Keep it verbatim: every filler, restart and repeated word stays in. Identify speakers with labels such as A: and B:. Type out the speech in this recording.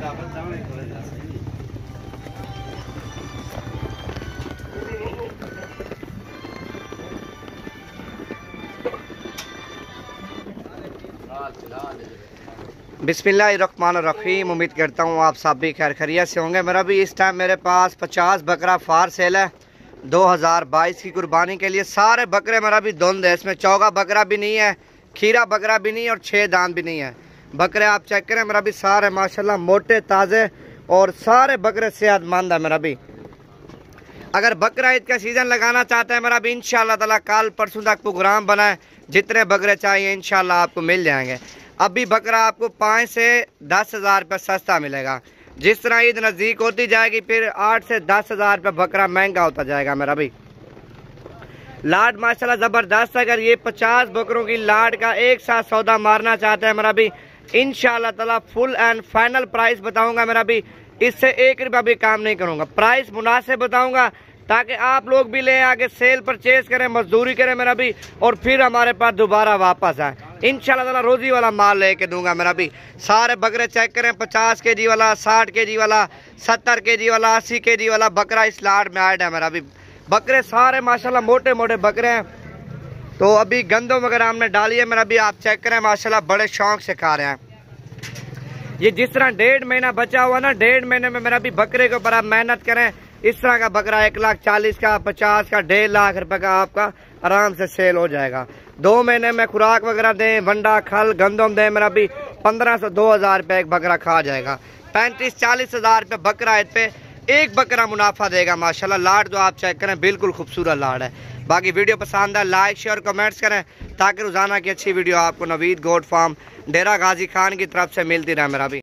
A: बिस्मिल्लाहिर्रहमानिर्रहीम। उम्मीद करता हूँ आप सब भी खैर खैरियत से होंगे। मेरा भी इस टाइम मेरे पास पचास बकरा फार सेल है दो हज़ार बाईस की कुर्बानी के लिए। सारे बकरे मेरा भी धुंध है, इसमें चौगा बकरा भी नहीं है, खीरा बकरा भी नहीं है और छः दांत भी नहीं है। बकरे आप चेक करें मेरा भी सारे माशाल्लाह मोटे ताज़े और सारे बकरे सेहतमंद है। मेरा भी अगर बकरा ईद का सीज़न लगाना चाहते हैं मेरा भी इंशाअल्लाह ताला कल परसों तक प्रोग्राम बनाए, जितने बकरे चाहिए इंशाअल्लाह आपको मिल जाएंगे। अभी बकरा आपको पाँच से दस हज़ार रुपये सस्ता मिलेगा। जिस तरह ईद नज़दीक होती जाएगी फिर आठ से दस हज़ार रुपये बकरा महंगा होता जाएगा। मेरा भी लाड माशाल्लाह ज़बरदस्त। अगर ये पचास बकरों की लाड का एक साथ सौदा मारना चाहते हैं मेरा भी इंशाअल्लाह ताला फुल एंड फाइनल प्राइस बताऊंगा। मेरा भी इससे एक रुपया भी काम नहीं करूंगा, प्राइस मुनासिब बताऊंगा ताकि आप लोग भी ले आके सेल परचेज करें, मजदूरी करें मेरा भी, और फिर हमारे पास दोबारा वापस आए। इंशाल्लाह ताला रोजी वाला माल लेके दूंगा। मेरा भी सारे बकरे चेक करें, पचास के जी वाला, साठ के जी वाला, सत्तर के जी वाला, अस्सी के जी वाला बकरा इस लाड में ऐड है। मेरा भी बकरे सारे माशाल्लाह मोटे मोटे बकरे हैं। तो अभी गंदम वगैरह हमने डाली है। मेरा भी आप चेक करें माशाल्लाह बड़े शौक से खा रहे हैं। ये जिस तरह डेढ़ महीना बचा हुआ ना, डेढ़ महीने में मेरा भी बकरे के ऊपर आप मेहनत करें, इस तरह का बकरा एक लाख चालीस का, पचास का, डेढ़ लाख रुपए का आपका आराम से सेल हो जाएगा। दो महीने में खुराक वगैरह दें, वंडा खल गंदम दें, मेरा भी पंद्रह से दो हजार रुपये एक बकरा खा जाएगा। पैंतीस चालीस हजार रुपये बकरा इस पे एक बकरा मुनाफा देगा माशाल्लाह। लाड जो आप चेक करें बिल्कुल खूबसूरत लाड है। बाकी वीडियो पसंद है लाइक शेयर कमेंट्स करें ताकि रोजाना की अच्छी वीडियो आपको नवीद गोट फार्म डेरा गाजी खान की तरफ से मिलती रहे। मेरा भी